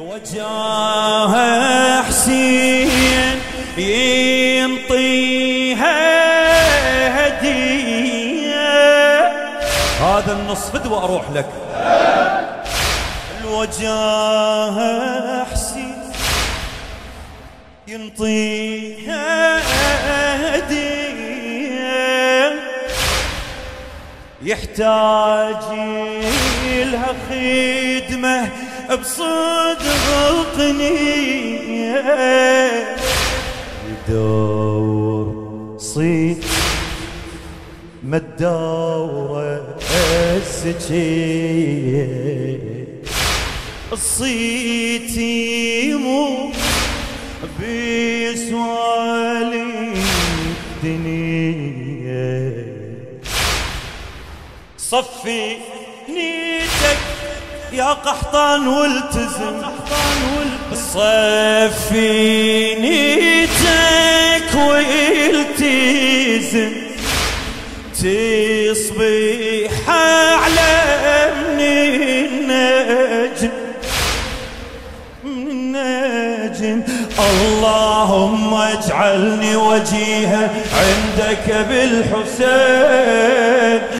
وجاه حسين ينطيها هدية، هذا النص فدوة أروح لك. الوجاه حسين ينطيها هدية، يحتاج لها خدمة بصدق نية، يدور صيت ما تدور السجية، الصيت يموت بسواليف دنيا، صفي نيتك يا قحطان والتزم، صفي نيتك والتزم، تصبح أعلى من النجم، اللهم اجعلني وجيها عندك بالحسين.